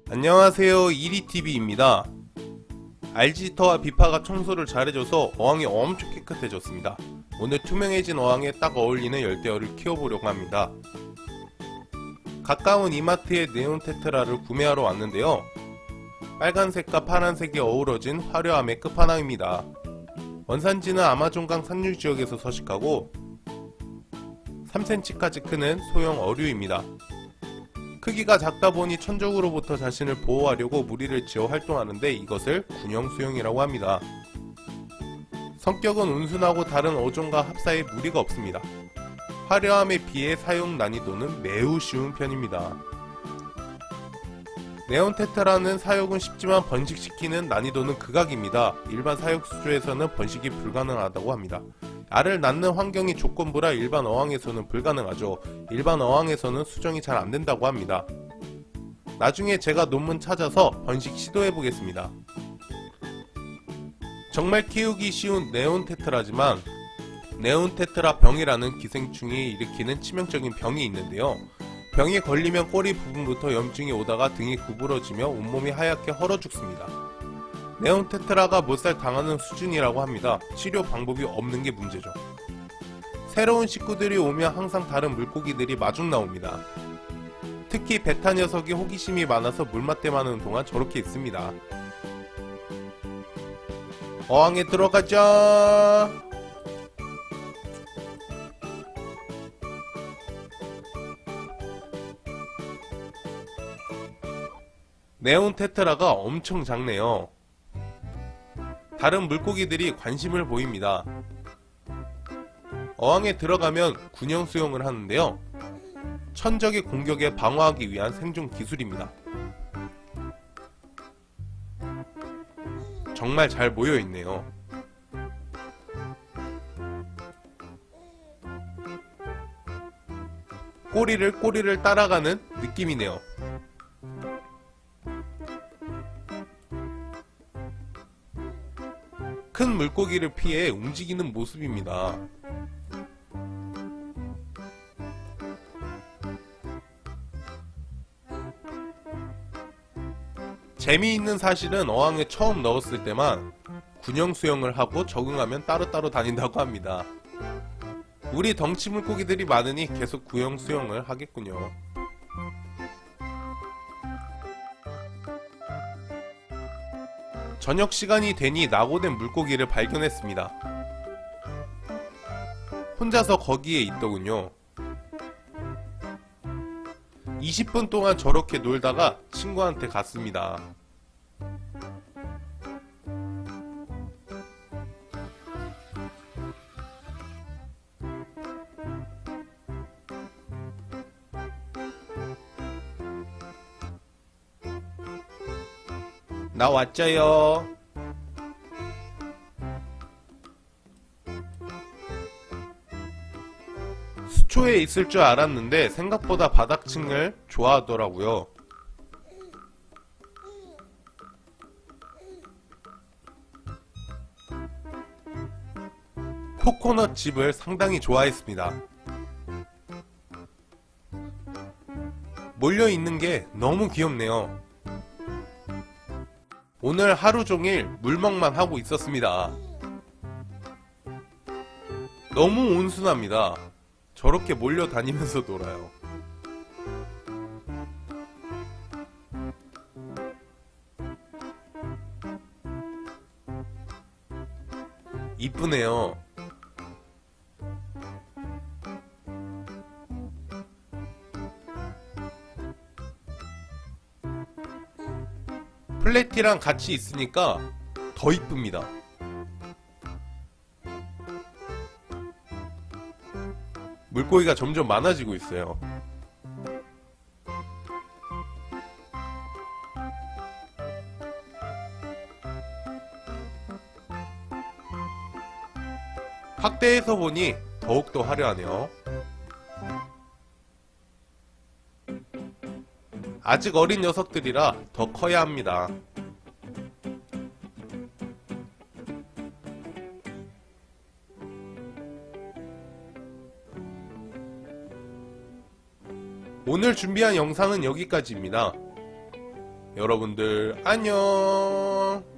안녕하세요, 이리TV입니다. 알지터와 비파가 청소를 잘해줘서 어항이 엄청 깨끗해졌습니다. 오늘 투명해진 어항에 딱 어울리는 열대어를 키워보려고 합니다. 가까운 이마트에 네온 테트라를 구매하러 왔는데요. 빨간색과 파란색이 어우러진 화려함의 끝판왕입니다. 원산지는 아마존강 산유 지역에서 서식하고 3cm까지 크는 소형 어류입니다. 크기가 작다 보니 천적으로부터 자신을 보호하려고 무리를 지어 활동하는데 이것을 군형수형이라고 합니다. 성격은 온순하고 다른 어종과 합사에 무리가 없습니다. 화려함에 비해 사용 난이도는 매우 쉬운 편입니다. 네온 테트라는 사육은 쉽지만 번식시키는 난이도는 극악입니다. 일반 사육 수조에서는 번식이 불가능하다고 합니다. 알을 낳는 환경이 조건부라 일반 어항에서는 불가능하죠. 일반 어항에서는 수정이 잘 안된다고 합니다. 나중에 제가 논문 찾아서 번식 시도해보겠습니다. 정말 키우기 쉬운 네온 테트라지만 네온 테트라 병이라는 기생충이 일으키는 치명적인 병이 있는데요. 병에 걸리면 꼬리 부분부터 염증이 오다가 등이 구부러지며 온몸이 하얗게 헐어 죽습니다. 네온 테트라가 못살 당하는 수준이라고 합니다. 치료 방법이 없는 게 문제죠. 새로운 식구들이 오면 항상 다른 물고기들이 마중 나옵니다. 특히 베타 녀석이 호기심이 많아서 물맛대만 하는 동안 저렇게 있습니다. 어항에 들어가자. 네온 테트라가 엄청 작네요. 다른 물고기들이 관심을 보입니다. 어항에 들어가면 군형 수영을 하는데요. 천적의 공격에 방어하기 위한 생존 기술입니다. 정말 잘 모여있네요. 꼬리를 따라가는 느낌이네요. 큰 물고기를 피해 움직이는 모습입니다. 재미있는 사실은 어항에 처음 넣었을 때만 군형 수영을 하고 적응하면 따로따로 다닌다고 합니다. 우리 덩치 물고기들이 많으니 계속 군형 수영을 하겠군요. 저녁 시간이 되니 낙오된 물고기를 발견했습니다. 혼자서 거기에 있더군요. 20분 동안 저렇게 놀다가 친구한테 갔습니다. 나 왔죠요. 수초에 있을 줄 알았는데 생각보다 바닥층을 좋아하더라고요. 코코넛 칩을 상당히 좋아했습니다. 몰려있는 게 너무 귀엽네요. 오늘 하루종일 물먹만 하고 있었습니다. 너무 온순합니다. 저렇게 몰려다니면서 놀아요. 이쁘네요. 플래티랑 같이 있으니까 더 이쁩니다. 물고기가 점점 많아지고 있어요. 확대해서 보니 더욱더 화려하네요. 아직 어린 녀석들이라 더 커야 합니다. 오늘 준비한 영상은 여기까지입니다. 여러분들 안녕.